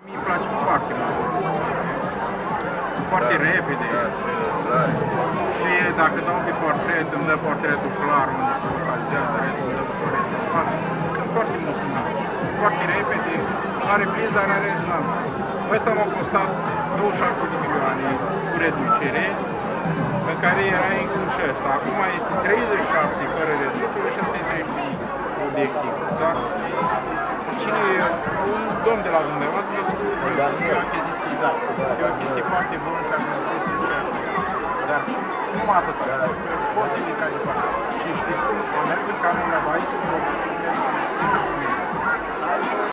Mi-e place foarte mult. Foarte repede. Și dacă dau pe portret, îmi dă portretul clar unde se localizează, restul îmi dă florește în față. Sunt foarte mulțumit. Foarte repede, are preț, dar are rezonabil. Ăsta m-a costat 27 de milioane cu reducere, în care era inclus și ăsta. Acum este 37 fără reducere și ăsta e 30 obiectiv. Dar cine e un domn de la dumneavoastră spune că achiziții, da. E o chestie foarte bună și achiziții și așa. Dar numai atâta. Poți indica de parte. Și știți cum? Am mers în camera aici,